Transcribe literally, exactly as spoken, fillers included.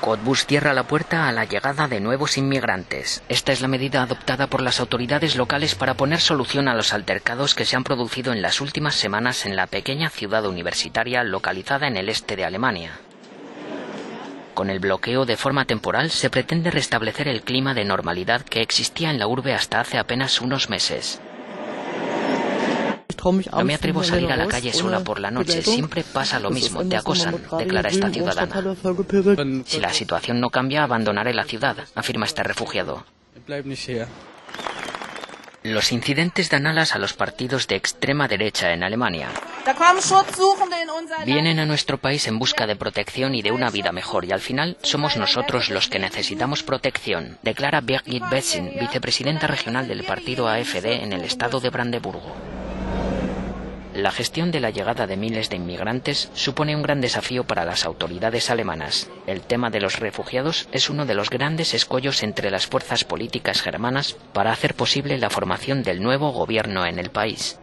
Cottbus cierra la puerta a la llegada de nuevos inmigrantes. Esta es la medida adoptada por las autoridades locales para poner solución a los altercados que se han producido en las últimas semanas en la pequeña ciudad universitaria localizada en el este de Alemania. Con el bloqueo de forma temporal se pretende restablecer el clima de normalidad que existía en la urbe hasta hace apenas unos meses. No me atrevo a salir a la calle sola por la noche, siempre pasa lo mismo, te acosan, declara esta ciudadana. Si la situación no cambia, abandonaré la ciudad, afirma este refugiado. Los incidentes dan alas a los partidos de extrema derecha en Alemania. Vienen a nuestro país en busca de protección y de una vida mejor, y al final somos nosotros los que necesitamos protección, declara Birgit Betzing, vicepresidenta regional del partido A F D en el estado de Brandeburgo. La gestión de la llegada de miles de inmigrantes supone un gran desafío para las autoridades alemanas. El tema de los refugiados es uno de los grandes escollos entre las fuerzas políticas germanas para hacer posible la formación del nuevo gobierno en el país.